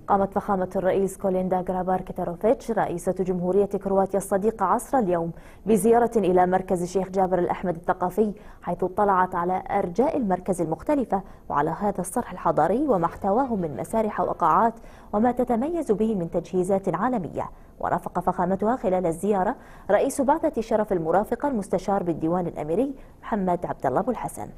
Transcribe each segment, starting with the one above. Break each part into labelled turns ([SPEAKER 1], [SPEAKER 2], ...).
[SPEAKER 1] قامت فخامة الرئيس كوليندا غرابار-كيتاروفيتش رئيسة جمهورية كرواتيا الصديقة عصر اليوم بزيارة إلى مركز الشيخ جابر الأحمد الثقافي، حيث اطلعت على أرجاء المركز المختلفة وعلى هذا الصرح الحضاري وما احتواه من مسارح وقاعات وما تتميز به من تجهيزات عالمية. ورافق فخامتها خلال الزيارة رئيس بعثة شرف المرافقة المستشار بالديوان الأميري محمد عبد الله أبو الحسن.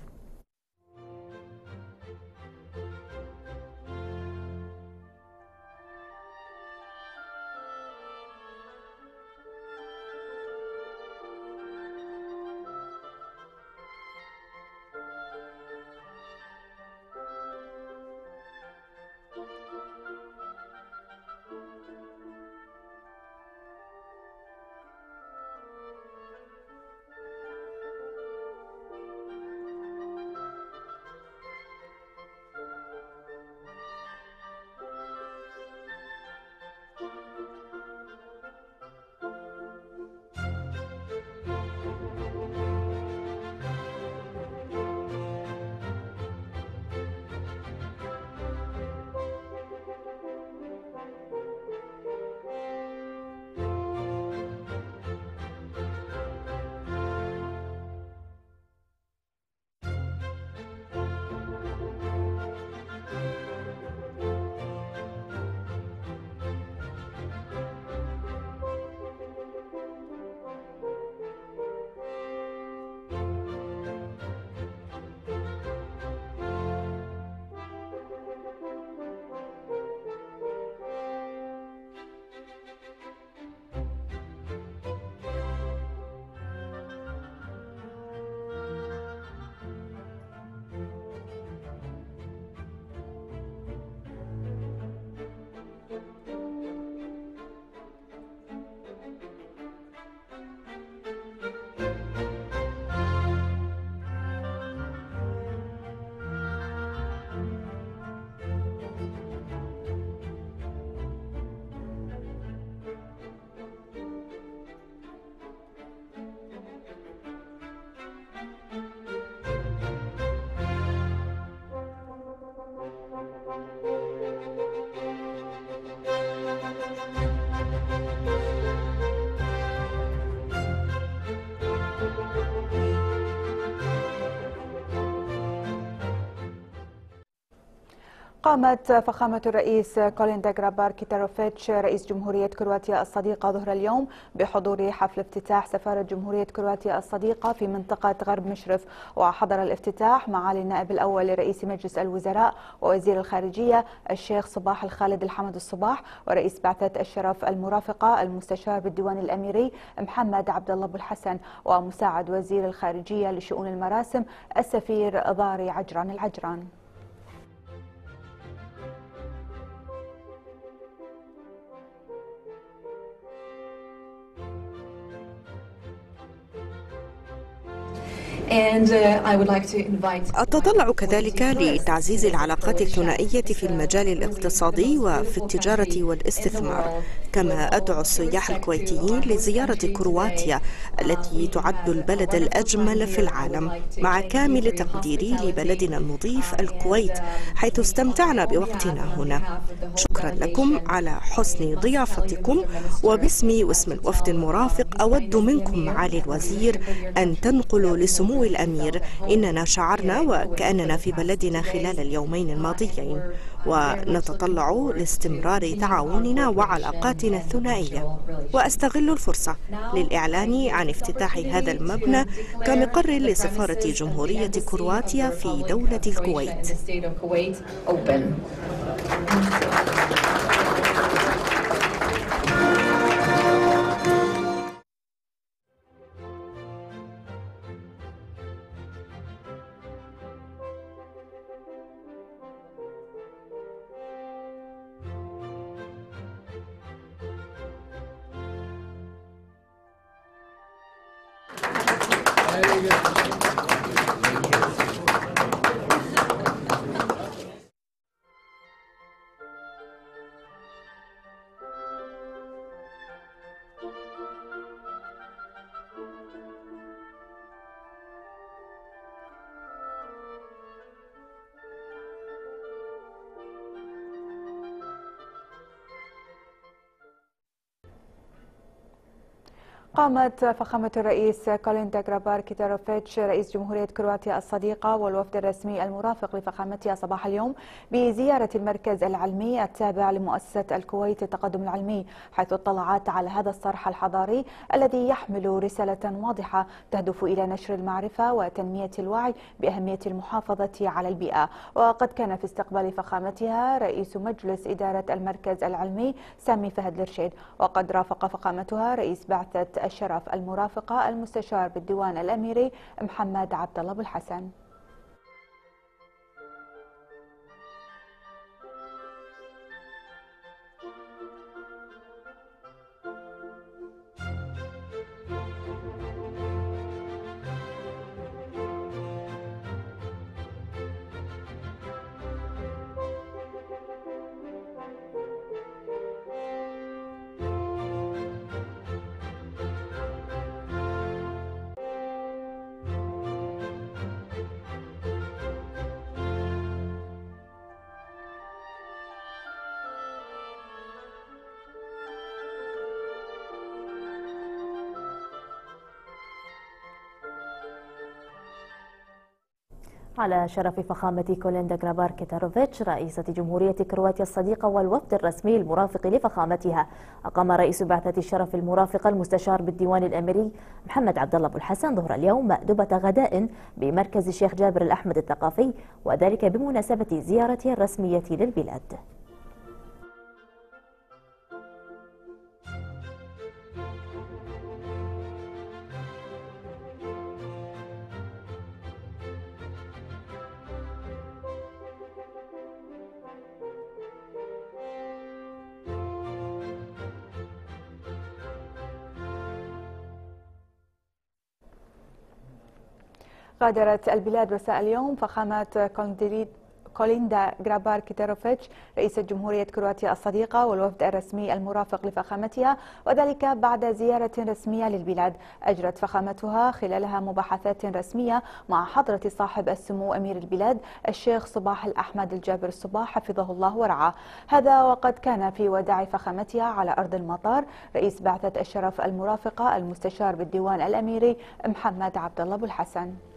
[SPEAKER 2] قامت فخامة الرئيس كوليندا غرابار-كيتاروفيتش رئيس جمهورية كرواتيا الصديقة ظهر اليوم بحضور حفل افتتاح سفارة جمهورية كرواتيا الصديقة في منطقة غرب مشرف. وحضر الافتتاح معالي النائب الأول لرئيس مجلس الوزراء ووزير الخارجية الشيخ صباح الخالد الحمد الصباح، ورئيس بعثة الشرف المرافقة المستشار بالديوان الأميري محمد عبد الله أبو الحسن، ومساعد وزير الخارجية لشؤون المراسم السفير ضاري عجران العجران.
[SPEAKER 3] أتطلع كذلك لتعزيز العلاقات الثنائية في المجال الاقتصادي وفي التجارة والاستثمار، كما أدعو السياح الكويتيين لزيارة كرواتيا التي تعد البلد الأجمل في العالم، مع كامل تقديري لبلدنا المضيف الكويت، حيث استمتعنا بوقتنا هنا. شكرا لكم على حسن ضيافتكم، وباسمي واسم الوفد المرافق أود منكم معالي الوزير أن تنقلوا لسمو الأمير إننا شعرنا وكأننا في بلدنا خلال اليومين الماضيين، ونتطلع لاستمرار تعاوننا وعلاقاتنا الثنائية. وأستغل الفرصة للإعلان عن افتتاح هذا المبنى كمقر لسفارة جمهورية كرواتيا في دولة الكويت.
[SPEAKER 2] قامت فخامة الرئيس كوليندا غرابار كيتاروفيتش رئيس جمهورية كرواتيا الصديقة والوفد الرسمي المرافق لفخامتها صباح اليوم بزيارة المركز العلمي التابع لمؤسسة الكويت للتقدم العلمي، حيث اطلعت على هذا الصرح الحضاري الذي يحمل رسالة واضحة تهدف إلى نشر المعرفة وتنمية الوعي بأهمية المحافظة على البيئة. وقد كان في استقبال فخامتها رئيس مجلس إدارة المركز العلمي سامي فهد الرشيد، وقد رافق فخامتها رئيس بعثة الشرف المرافقة المستشار بالديوان الأميري محمد عبد الله أبو الحسن.
[SPEAKER 1] على شرف فخامة كوليندا غرابار كيتاروفيتش رئيسة جمهورية كرواتيا الصديقة والوفد الرسمي المرافق لفخامتها، أقام رئيس بعثة الشرف المرافق المستشار بالديوان الأميري محمد عبد الله أبو الحسن ظهر اليوم مأدبة غداء بمركز الشيخ جابر الأحمد الثقافي، وذلك بمناسبة زيارته الرسمية للبلاد.
[SPEAKER 2] غادرت البلاد مساء اليوم فخامة كوليندا غرابار كيتاروفيتش رئيسة جمهورية كرواتيا الصديقة والوفد الرسمي المرافق لفخامتها، وذلك بعد زيارة رسمية للبلاد أجرت فخامتها خلالها مباحثات رسمية مع حضرة صاحب السمو أمير البلاد الشيخ صباح الأحمد الجابر الصباح حفظه الله ورعاه. هذا وقد كان في وداع فخامتها على أرض المطار رئيس بعثة الشرف المرافقة المستشار بالديوان الأميري محمد عبد الله أبو الحسن.